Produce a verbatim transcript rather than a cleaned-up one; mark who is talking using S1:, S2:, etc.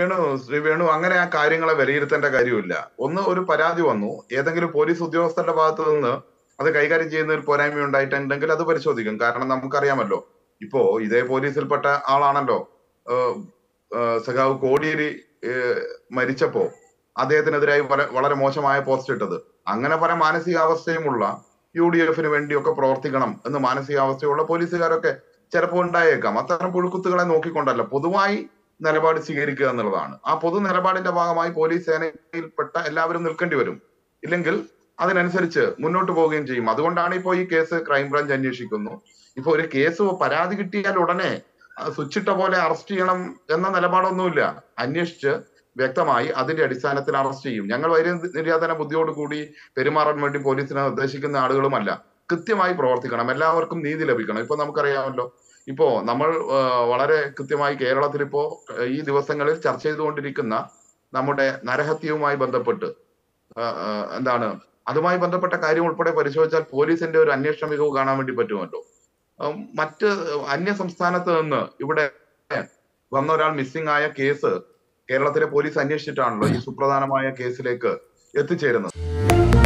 S1: വേണു ശ്രീ വേണു അങ്ങനെ ആ കാര്യങ്ങളെ വിലയിരുത്തേണ്ട കാര്യമില്ല. ഒന്ന് ഒരു പരാതി വന്നു, ഏതെങ്കിലും പോലീസ് ഉദ്യോഗസ്ഥരുടെ ഭാഗത്ത് നിന്ന് അത് കൈകാര്യം ചെയ്യുന്നതിൽ പോരായ്മ ഉണ്ടായിട്ടുണ്ടെങ്കിൽ അത് പരിശോധിക്കും. കാരണം നമുക്കറിയാമല്ലോ, ഇപ്പോ ഇതേ പോലീസിൽപ്പെട്ട ആളാണല്ലോ സഖാവ് കോടിയേരി മരിച്ചപ്പോ അദ്ദേഹത്തിനെതിരായി വളരെ മോശമായ പോസ്റ്റ് ഇട്ടത്. അങ്ങനെ പല മാനസികാവസ്ഥയുമുള്ള യു ഡി എഫിന് വേണ്ടിയൊക്കെ പ്രവർത്തിക്കണം എന്ന് മാനസികാവസ്ഥയുള്ള പോലീസുകാരൊക്കെ ചിലപ്പോൾ ഉണ്ടായേക്കാം. അത്തരം പുഴുക്കുത്തുകളെ നോക്കിക്കൊണ്ടല്ല, പൊതുവായി നിലപാട് സ്വീകരിക്കുക എന്നുള്ളതാണ്. ആ പൊതു നിലപാടിന്റെ ഭാഗമായി പോലീസ് സേനയിൽപ്പെട്ട എല്ലാവരും നിൽക്കേണ്ടി വരും. ഇല്ലെങ്കിൽ അതിനനുസരിച്ച് മുന്നോട്ട് പോവുകയും ചെയ്യും. അതുകൊണ്ടാണ് ഇപ്പോൾ ഈ കേസ് ക്രൈംബ്രാഞ്ച് അന്വേഷിക്കുന്നു. ഇപ്പൊ ഒരു കേസ് പരാതി കിട്ടിയാൽ ഉടനെ സ്വിച്ചിട്ട പോലെ അറസ്റ്റ് ചെയ്യണം എന്ന നിലപാടൊന്നുമില്ല. അന്വേഷിച്ച് വ്യക്തമായി അതിന്റെ അടിസ്ഥാനത്തിൽ അറസ്റ്റ് ചെയ്യും. ഞങ്ങൾ വൈര്യ നിര്യാതന ബുദ്ധിയോടുകൂടി പെരുമാറാൻ വേണ്ടി പോലീസിനെ നിർദ്ദേശിക്കുന്ന ആളുകളുമല്ല. കൃത്യമായി പ്രവർത്തിക്കണം, എല്ലാവർക്കും നീതി ലഭിക്കണം. ഇപ്പൊ നമുക്കറിയാമല്ലോ, ഇപ്പോ നമ്മൾ വളരെ കൃത്യമായി കേരളത്തിൽ ഇപ്പോ ഈ ദിവസങ്ങളിൽ ചർച്ച ചെയ്തുകൊണ്ടിരിക്കുന്ന നമ്മുടെ നരഹത്യവുമായി ബന്ധപ്പെട്ട് എന്താണ് അതുമായി ബന്ധപ്പെട്ട കാര്യം ഉൾപ്പെടെ പരിശോധിച്ചാൽ പോലീസിന്റെ ഒരു അന്വേഷണ മികവ് കാണാൻ വേണ്ടി പറ്റുമല്ലോ. മറ്റ് അന്യ സംസ്ഥാനത്ത് നിന്ന് ഇവിടെ വന്ന ഒരാൾ മിസ്സിംഗ് ആയ കേസ് കേരളത്തിലെ പോലീസ് അന്വേഷിച്ചിട്ടാണല്ലോ ഈ സുപ്രധാനമായ കേസിലേക്ക് എത്തിച്ചേരുന്നത്.